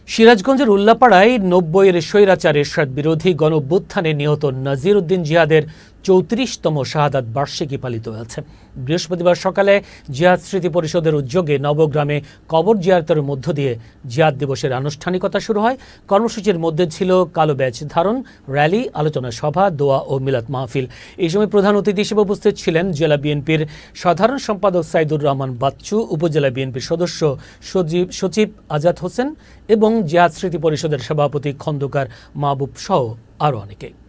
সিরাজগঞ্জের উল্লাপাড়ায় ৯০-এর স্বৈরাচার এরশাদ বিরোধী গণঅভ্যুত্থানে নিহত নাজির উদ্দিন জিহাদের ৩৪তম শাহাদাত বার্ষিকী পালিত হয়েছে। বৃহস্পতিবার সকালে জিহাদ স্মৃতি পরিষদের উদ্যোগে নবগ্রামে কবর জিয়ারতের মধ্য দিয়ে জিহাদ দিবসের আনুষ্ঠানিকতা শুরু হয়। কর্মসূচির মধ্যে ছিল কালো ব্যাজ ধারণ, র্যালি, আলোচনা সভা, দোয়া ও মিলাদ মাহফিল। এই সময় প্রধান অতিথি হিসেবে উপস্থিত ছিলেন জেলা বিএনপির সাধারণ সম্পাদক সাইদুর রহমান বাচ্চু, উপজেলা বিএনপির সদস্য সচিব আজাদ হোসেন এবং জিহাদ স্মৃতি পরিষদের সভাপতি খন্দকার মাহবুব সহ আরও অনেকে।